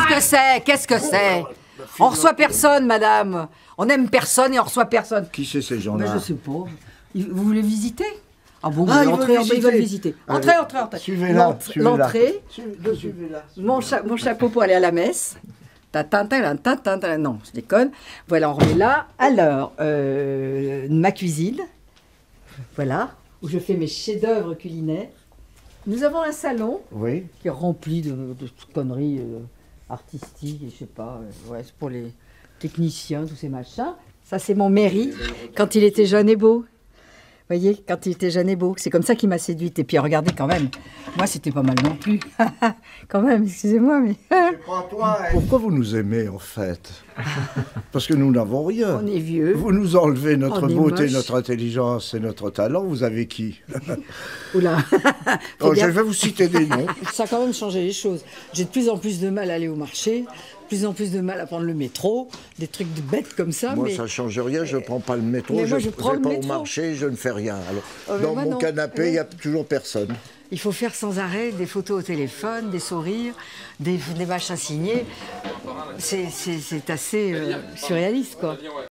que c'est? Qu'est-ce que c'est? On reçoit personne, madame. On aime personne et on reçoit personne. Qui c'est ces Mais gens-là? je sais pas. Vous voulez visiter? Ah bon, Ah, entrez, ils veulent visiter. Entrez. Suivez-la. L'entrée, Suivez-la. mon chapeau pour aller à la messe. Non, je déconne. Voilà, on remet là. Alors, ma cuisine. Voilà, où je fais mes chefs-d'œuvre culinaires. Nous avons un salon Oui. qui est rempli de conneries artistiques, je sais pas, ouais, c'est pour les techniciens, tous ces machins. Ça, c'est mon mairie, quand il était jeune et beau. Vous voyez, quand il était jeune et beau. C'est comme ça qu'il m'a séduite. Et puis, regardez, quand même, moi, c'était pas mal non plus. Quand même, excusez-moi, mais... Pourquoi vous nous aimez, en fait? Parce que nous n'avons rien. On est vieux. Vous nous enlevez notre On est beauté, moche. notre intelligence et notre talent. Vous avez qui? Oula. Oh, je vais vous citer des noms. Ça a quand même changé les choses. J'ai de plus en plus de mal à aller au marché, de plus en plus de mal à prendre le métro, des trucs de bêtes comme ça. Moi, mais... ça ne change rien, je ne prends pas le métro, Mais moi, je je ne prends vais le pas métro. au marché, je ne fais rien. Alors, Oh, mais dans moi, mon non. canapé, il n'y a toujours personne. Il faut faire sans arrêt des photos au téléphone, des sourires, des machins signés. C'est assez surréaliste, quoi.